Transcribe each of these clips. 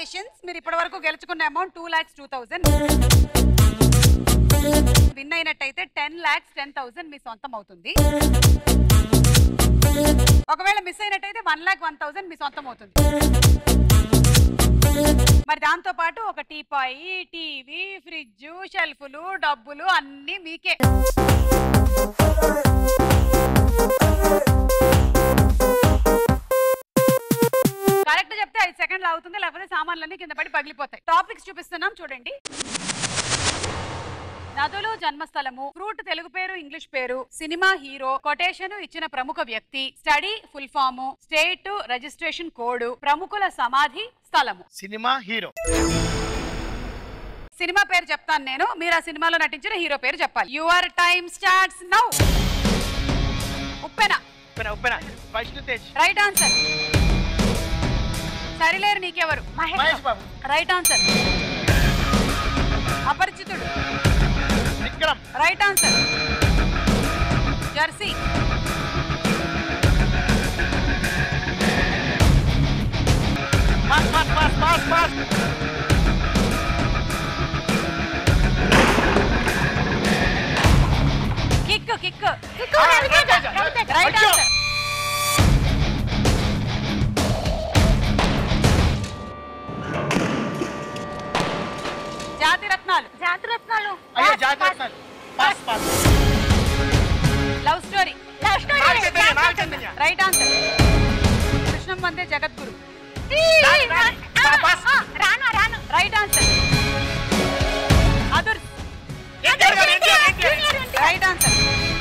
Congratulations, మీరు ఇప్పటి వరకు గెలుచుకున్న అమౌంట్ 2,02,000. విన్ అయినట్టయితే 10,10,000 మీ సొంతం అవుతుంది. ఒకవేళ మిస్ అయినట్టయితే 1,01,000 మీ సొంతం అవుతుంది. మరి దాంతో పాటు ఒక టీపాయి, టీవీ, ఫ్రిడ్జ్, షెల్ఫ్లు, డబ్బులు అన్ని మీకే. కరెక్ట్ చెప్తే 5 సెకండ్లు అవుతుంది, లేకపోతే సామాన్లన్నీ కింద పడి పగిలిపోతాయి. టాపిక్స్ చూపిస్తున్నాం చూడండి. నదులు జన్మస్థలము, ఫ్రూట్ తెలుగు పేరు ఇంగ్లీష్ పేరు, సినిమా హీరో, కొటేషన్ ఇచ్చిన ప్రముఖ వ్యక్తి, study full form, state registration code, ప్రముఖుల సమాధి స్థలము. Cinema hero. సినిమా పేరు చెప్తాను నేను, మీరు ఆ సినిమాలో నటించిన హీరో పేరు చెప్పాలి. Your time starts now. Uppena. Right answer. Sarileru Neekevvaru? Mahesh Babu. Right answer. Aparichitudu. Vikram. Right answer. Jersey. Pass. Kick. Right answer. Jathiratnalu. Pass. Love Story. Right answer. Krishnam Vande Jagadguru. రాను. Right answer. Adurs. Right answer.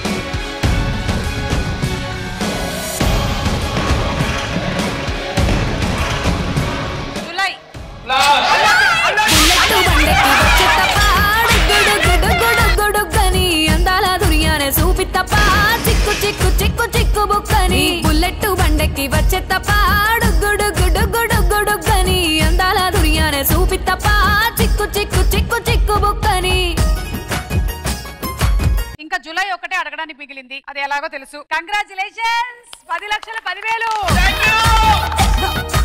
Julai. చూపిత్తప్పా చిక్కు చిక్కు చిక్కు చిక్కు బుక్కని, బుల్లెట్ బండెక్కి వచ్చే తప్ప గుడుగుడుగుడుగుడుగుడుగని, అందాల దుర్యానే చూపిత్తప్పా చిక్కు చిక్కు చిక్కు చిక్కు బుక్కని. ఇంకా జులై ఒకటే అడగడానికి మిగిలింది, అది ఎలాగో తెలుసు. కంగ్రాచులేషన్స్, 10,00,000 10,000.